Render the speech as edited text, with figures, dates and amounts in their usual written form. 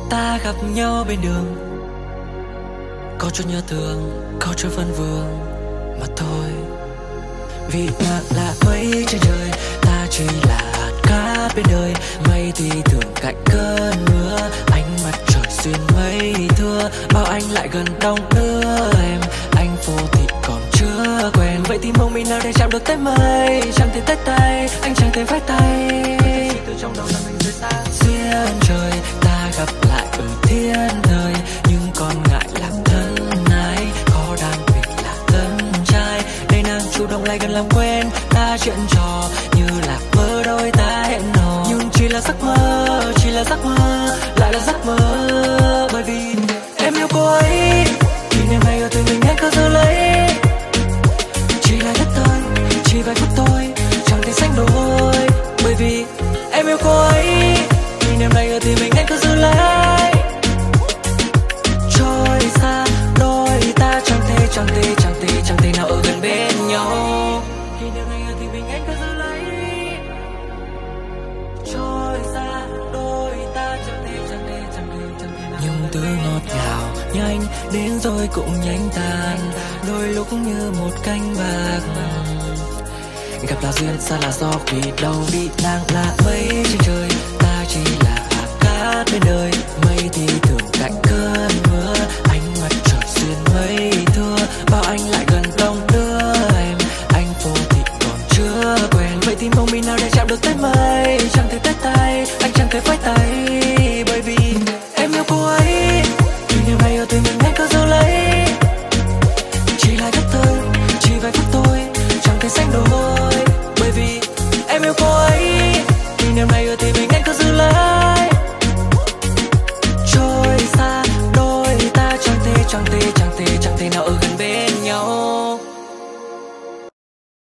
Ta gặp nhau bên đường, có chút nhớ thương, có chút phân vương mà thôi. Vì nặng là mấy trên trời, ta chỉ là hạt cát bên đời. Mây thì thường cạnh cơn mưa, ánh mặt trời xuyên mây thưa. Bao anh lại gần đông đưa em, anh vô thì còn chưa quen. Vậy thì mong mình nào để chạm được tới mây, chẳng thể tới tay, anh chẳng thể vẫy tay. Từ trong đầu là mình rời xa duyên trời, ta gặp lại ở thiên thời. Nhưng còn ngại làm thân ai, khó đàn mình là thân trai. Để nàng chủ động lại gần làm quen, ta chuyện trò như là mơ đôi ta hẹn hò. Nhưng chỉ là giấc mơ, chỉ là giấc mơ, lại là giấc mơ. Bởi vì em yêu cô ấy, kỷ niệm ngày ở tuổi mình anh cứ giữ lấy. Chỉ là nhất thời, chỉ vài phút thôi, chẳng thể sánh đôi. Bởi vì em yêu cô ấy, kỷ niệm này ở thì mình anh cứ giữ lấy. Trôi xa đôi ta chẳng thể nào ở gần bên nhau. Kỷ niệm này ở thì mình anh cứ giữ lấy. Trôi xa đôi ta chẳng thể nào. Nhưng từ ngọt ngào nhanh đến rồi cũng nhanh tan, đôi lúc như một cánh bạc. Gặp là duyên, xa là do vì đâu bị nàng là mây trên trời. Ta chỉ là hạt cát bên đời, mây thì thường cạnh cơn mưa. Ánh mặt trời xuyên mây thưa, bao anh lại gần đông đưa em, anh vô thì còn chưa quen. Vậy thì mong mình nào để chạm được tới mây, chẳng thể tới tay, anh chẳng thể vẫy tay.